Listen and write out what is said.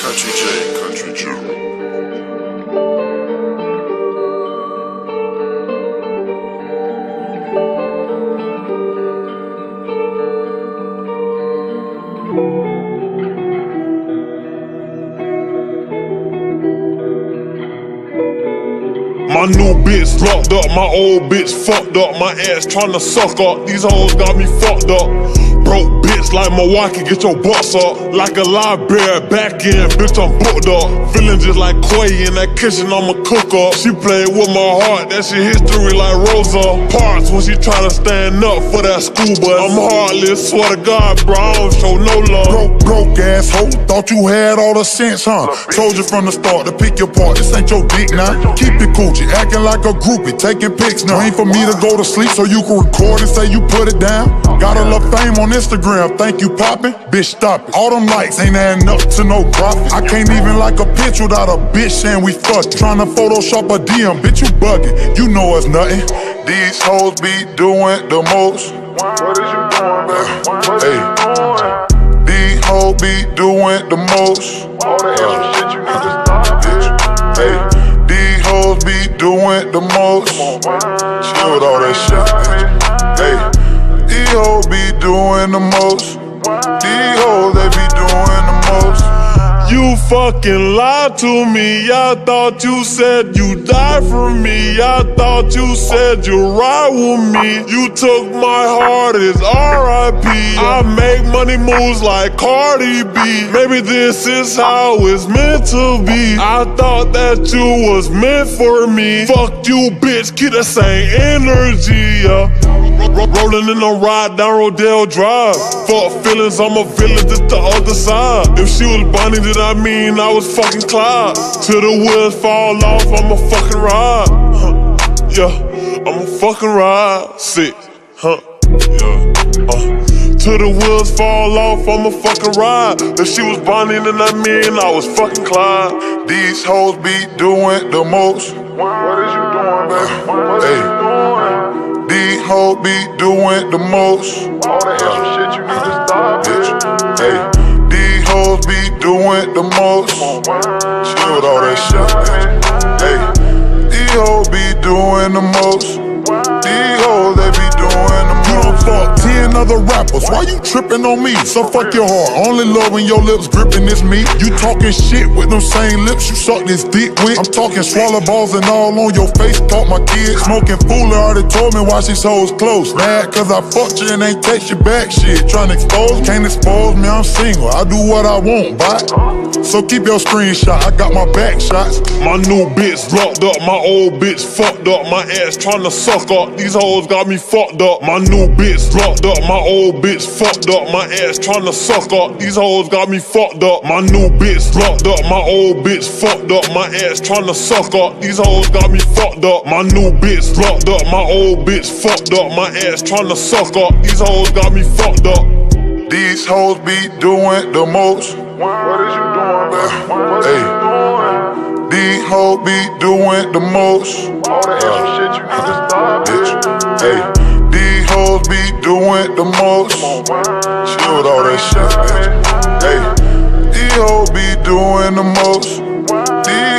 Country J, Country J. My new bitch locked up, my old bitch fucked up. My ass tryna suck up, these hoes got me fucked up. Broke bitch like Milwaukee, get your butts up. Like a library, back in, bitch I'm booked up. Feeling just like Quay in that kitchen, I'ma cook up. She played with my heart, that shit history like Rosa Parks when she tryna stand up for that school bus. I'm heartless, swear to God, bro, I don't show no love. Broke asshole, thought you had all the sense, huh? Told you from the start to pick your part, this ain't your dick now. Keep it coochie, acting like a groupie, taking pics now. Ain't for me to go to sleep so you can record and say you put it down. Got a little fame on Instagram, think you poppin'? Bitch, stop it. All them likes ain't adding up to no profit. I can't even like a bitch without a bitch saying we fuckin'. Tryna Photoshop a DM, bitch, you buggin'. You know it's nothing. These hoes be doing the most. What is you doing, man? Hey, these hoes be doing the most. All the extra shit you need to stop, bitch. Hey, these hoes be doing the most. Chill with all that shit, bitch. Hey, these hoes be doing the most. These hoes, they be doing the most. You fucking lied to me. I thought you said you died for me. I thought you said you ride with me. You took my heart as R.I.P. I make money moves like Cardi B. Maybe this is how it's meant to be. I thought that you was meant for me. Fuck you, bitch, keep the same energy, yeah. Rolling in a ride down Rodale Drive. Fuck feelings, I'm a villain, just the other side. If she was Bonnie, then I mean I was fucking Clyde. Till the wheels fall off, I'ma fucking ride. Yeah, I'ma fucking ride. Sick, yeah. Till the wheels fall off, I'ma fucking ride. If she was Bonnie, then I mean I was fucking Clyde. These hoes be doing the most. What is you doing, man? What is Hey. you doing? These hoes be doing the most. All the extra shit you need to stop, bitch. Hey, these hoes be doing the most. Chill with all that shit, bitch. Hey, these hoes be doing the most. These hoes, they be doing the most. You don't fuck 10 other rappers, why you tripping on me? So fuck your heart, only love when your lips gripping this meat. You talking shit with them same lips you suck this dick with. I'm talking swallow balls and all on your face, talk my kids. Smoking fool already told me why she's hoes close. Mad cause I fucked you and ain't text you back shit. Tryna expose, can't expose me, I'm single. I do what I want, bye. So keep your screenshot, I got my back shots. My new bitch locked up, my old bitch fucked up. My ass tryna suck up, these hoes got me fucked up. My new bitch locked up, my old bitch fucked up. My ass tryna suck up, these hoes got me fucked up. My new bitch locked up, my old bitch fucked up. My ass tryna suck up, these hoes got me fucked up. My new bitch locked up, my old bitch fucked up. My ass tryna suck up, these hoes got me fucked up. These hoes be doing the most. What is you doing, man? What is Hey. you doing? These hoes be doing the most. All the extra shit you need to stop, bitch. Hey, these hoes be doing the most. Chill with all that shit, bitch. Hey, these hoes be doing the most. These